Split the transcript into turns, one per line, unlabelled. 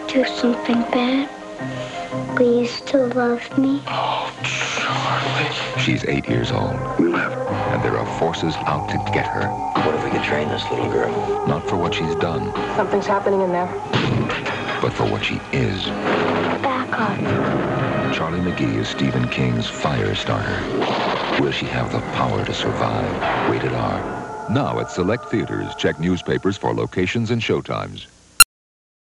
do something bad, will you still love me?
Oh, Charlie.
She's 8 years old.
We left.
And there are forces out to get her.
What if we could train this little girl?
Not for what she's done.
Something's happening in there.
But for what she is.
Back up.
Charlie McGee is Stephen King's Firestarter. Will she have the power to survive? Rated R. Now at select theaters. Check newspapers for locations and showtimes.